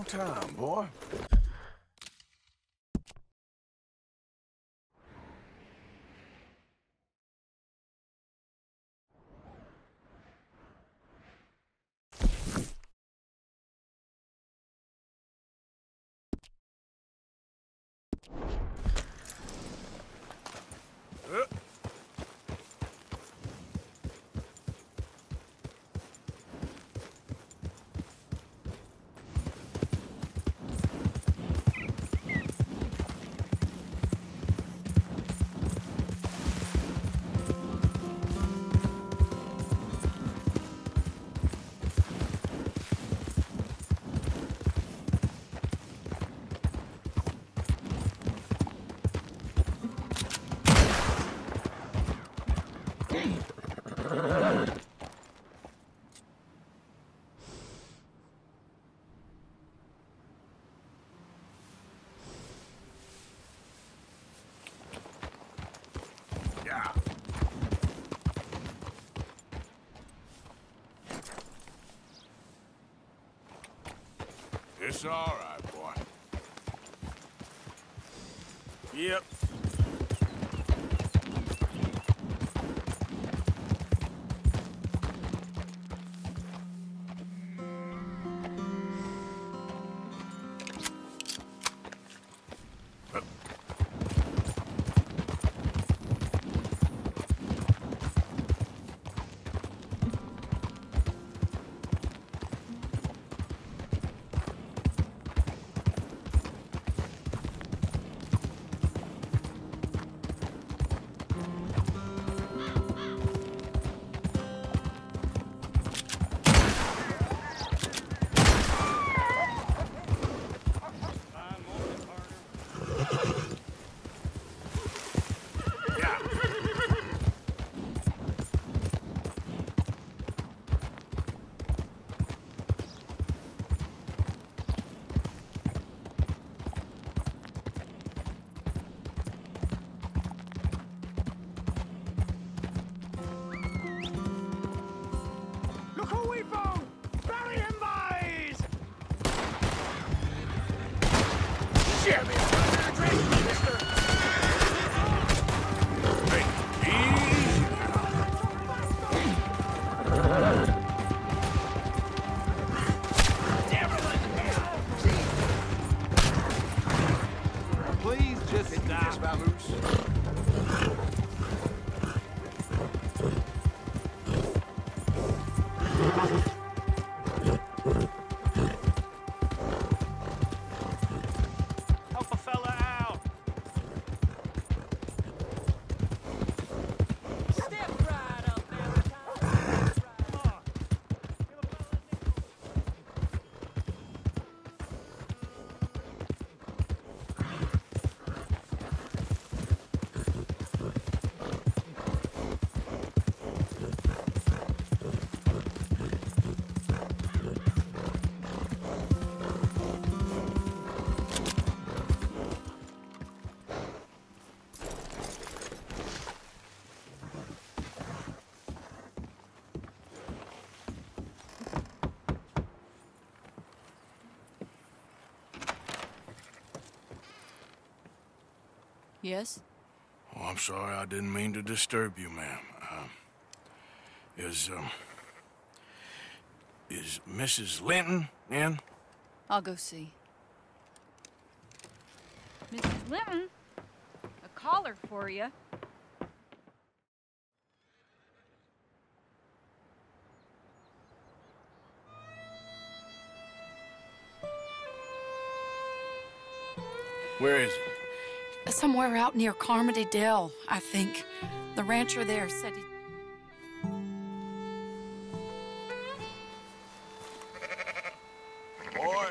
long time, boy. Yeah. It's all right, boy. Yep. Look who we found! Bury him, boys! Jimmy, mister. Hey, easy Please just stop. Help a fella out. Step right up, Valentine. Come on. Give a fella a nickel. Yes? Oh, I'm sorry. I didn't mean to disturb you, ma'am. Is Mrs. Linton in? I'll go see. Mrs. Linton, a caller for you. Where is he? Somewhere out near Carmody Dell, I think. The rancher there said he... Boy.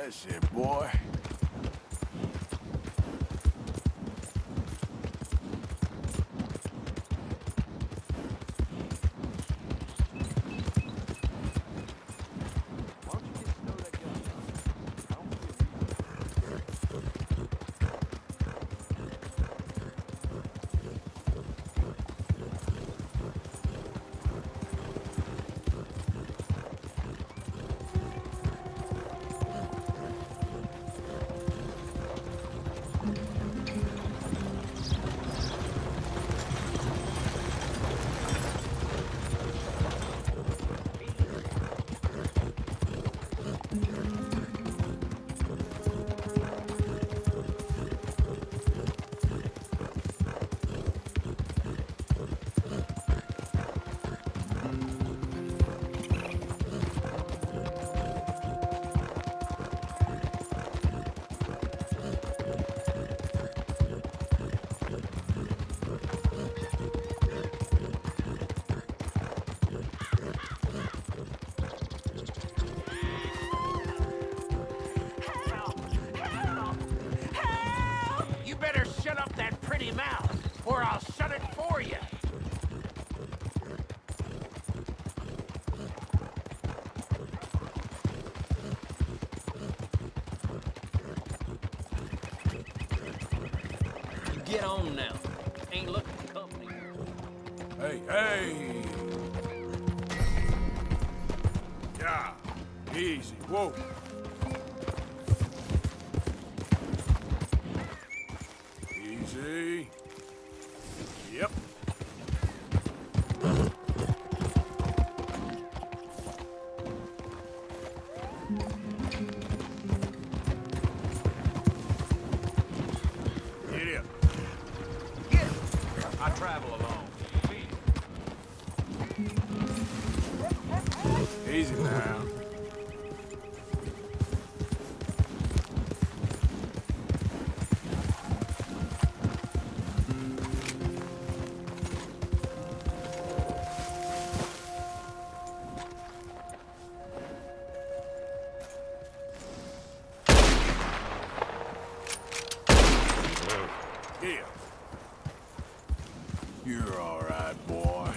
That's it, boy. You better shut up that pretty mouth, or I'll shut it for you. Get on now. Ain't looking for company. Hey, hey! Yeah, easy, whoa. Easy. Yep. Get it. I travel alone. Easy now. Yeah. You're all right, boy.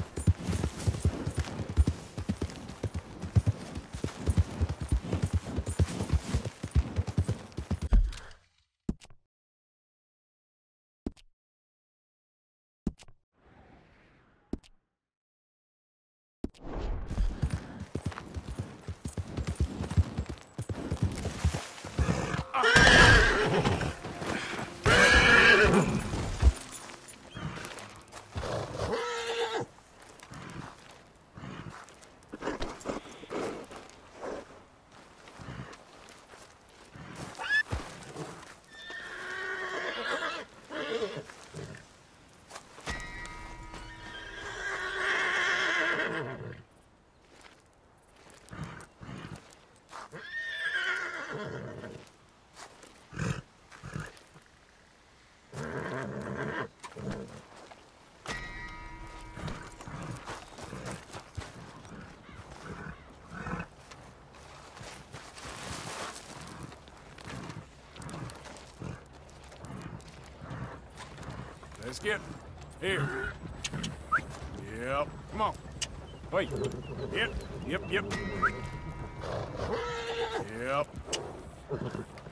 Let's get here. Yep. Come on. Wait. Yep. Yep. Yep. Yep.